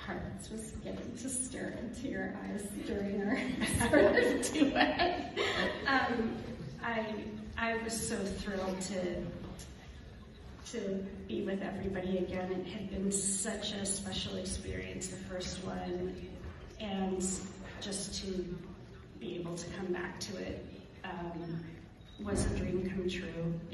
hearts was beginning to stir into your eyes during our sort of duet. I was so thrilled to be with everybody again. It had been such a special experience, the first one, and just to be able to come back to it was a dream come true.